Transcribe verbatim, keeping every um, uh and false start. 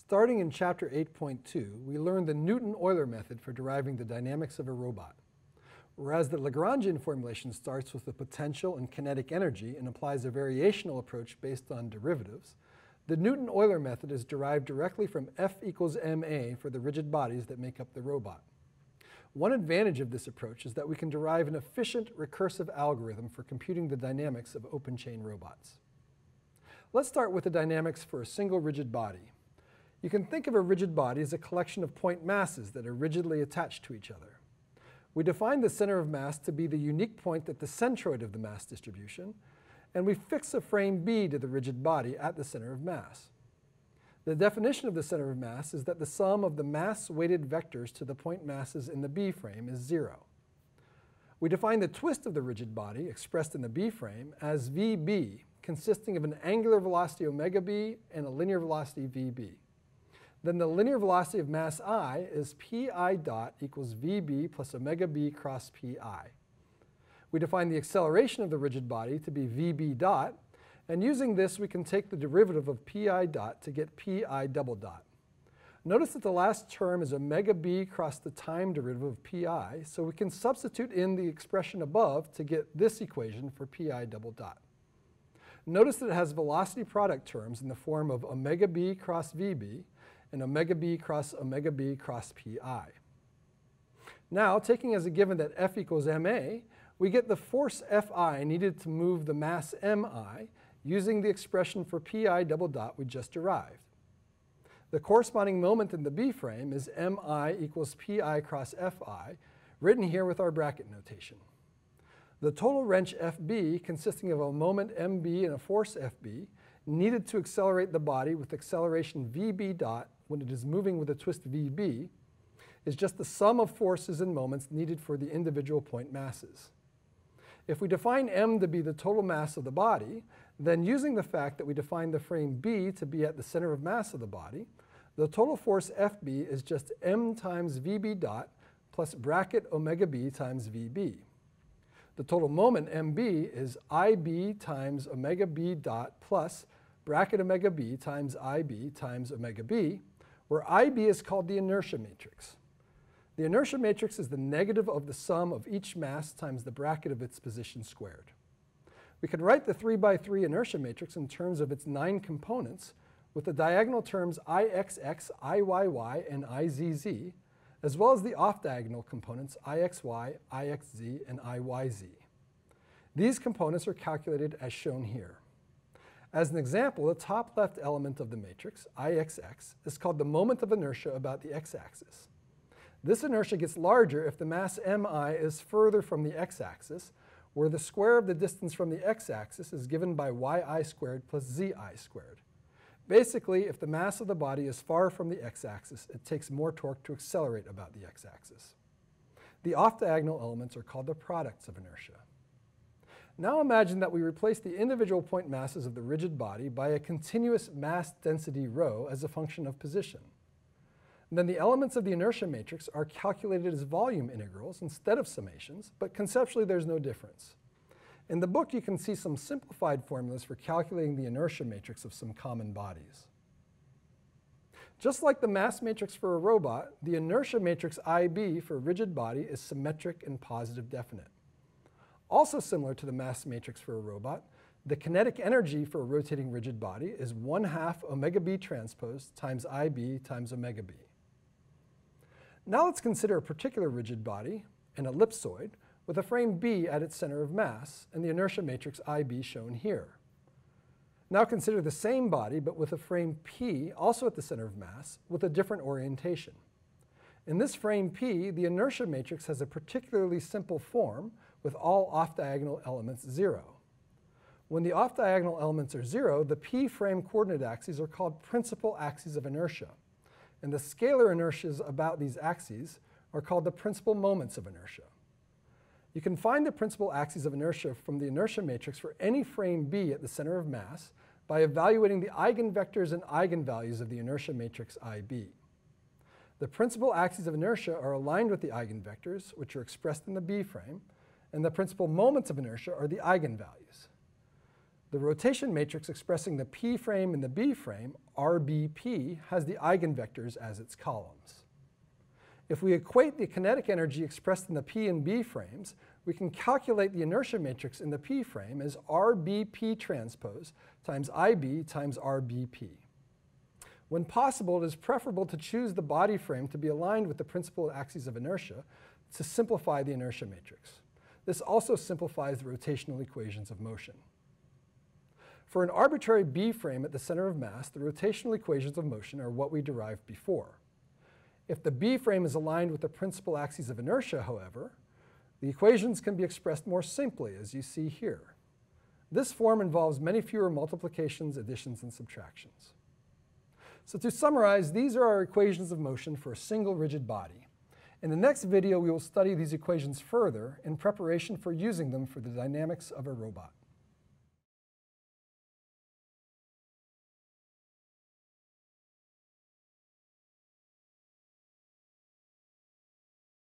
Starting in Chapter eight point two, we learned the Newton-Euler method for deriving the dynamics of a robot. Whereas the Lagrangian formulation starts with the potential and kinetic energy and applies a variational approach based on derivatives, the Newton-Euler method is derived directly from F equals ma for the rigid bodies that make up the robot. One advantage of this approach is that we can derive an efficient recursive algorithm for computing the dynamics of open-chain robots. Let's start with the dynamics for a single rigid body. You can think of a rigid body as a collection of point masses that are rigidly attached to each other. We define the center of mass to be the unique point at the centroid of the mass distribution, and we fix a frame B to the rigid body at the center of mass. The definition of the center of mass is that the sum of the mass-weighted vectors to the point masses in the B frame is zero. We define the twist of the rigid body, expressed in the B frame, as V B, consisting of an angular velocity omega b and a linear velocity V B. Then the linear velocity of mass I is pi dot equals V B plus omega b cross pi. We define the acceleration of the rigid body to be V B dot, and using this we can take the derivative of pi dot to get pi double dot. Notice that the last term is omega b cross the time derivative of pi, so we can substitute in the expression above to get this equation for pi double dot. Notice that it has velocity product terms in the form of omega b cross V B and omega b cross omega b cross pi. Now, taking as a given that F equals ma, we get the force Fi needed to move the mass mi using the expression for pi double dot we just derived. The corresponding moment in the B frame is mi equals pi cross Fi, written here with our bracket notation. The total wrench F B, consisting of a moment M B and a force F B, needed to accelerate the body with acceleration V B dot when it is moving with a twist V B, is just the sum of forces and moments needed for the individual point masses. If we define M to be the total mass of the body, then using the fact that we define the frame B to be at the center of mass of the body, the total force F B is just M times V B dot plus bracket omega b times V B. The total moment M B is I B times omega b dot plus bracket omega b times I B times omega b, where I B is called the inertia matrix. The inertia matrix is the negative of the sum of each mass times the bracket of its position squared. We can write the three by three inertia matrix in terms of its nine components with the diagonal terms I X X, I Y Y, and I Z Z, as well as the off-diagonal components I X Y, I X Z, and I Y Z. These components are calculated as shown here. As an example, the top left element of the matrix, I X X, is called the moment of inertia about the x-axis. This inertia gets larger if the mass mi is further from the x-axis, where the square of the distance from the x-axis is given by yi squared plus zi squared. Basically, if the mass of the body is far from the x-axis, it takes more torque to accelerate about the x-axis. The off-diagonal elements are called the products of inertia. Now imagine that we replace the individual point masses of the rigid body by a continuous mass density rho as a function of position. And then the elements of the inertia matrix are calculated as volume integrals instead of summations, but conceptually there's no difference. In the book you can see some simplified formulas for calculating the inertia matrix of some common bodies. Just like the mass matrix for a robot, the inertia matrix I B for a rigid body is symmetric and positive definite. Also similar to the mass matrix for a robot, the kinetic energy for a rotating rigid body is one half omega b transpose times I B times omega b. Now let's consider a particular rigid body, an ellipsoid, with a frame B at its center of mass and the inertia matrix I B shown here. Now consider the same body but with a frame P also at the center of mass with a different orientation. In this frame P, the inertia matrix has a particularly simple form with all off-diagonal elements zero. When the off-diagonal elements are zero, the P frame coordinate axes are called principal axes of inertia, and the scalar inertias about these axes are called the principal moments of inertia. You can find the principal axes of inertia from the inertia matrix for any frame B at the center of mass by evaluating the eigenvectors and eigenvalues of the inertia matrix I B. The principal axes of inertia are aligned with the eigenvectors, which are expressed in the B frame, and the principal moments of inertia are the eigenvalues. The rotation matrix expressing the P frame and the B frame, R B P, has the eigenvectors as its columns. If we equate the kinetic energy expressed in the P and B frames, we can calculate the inertia matrix in the P frame as R B P transpose times I B times R B P. When possible, it is preferable to choose the body frame to be aligned with the principal axes of inertia to simplify the inertia matrix. This also simplifies the rotational equations of motion. For an arbitrary B frame at the center of mass, the rotational equations of motion are what we derived before. If the B frame is aligned with the principal axes of inertia, however, the equations can be expressed more simply, as you see here. This form involves many fewer multiplications, additions, and subtractions. So to summarize, these are our equations of motion for a single rigid body. In the next video, we will study these equations further in preparation for using them for the dynamics of a robot.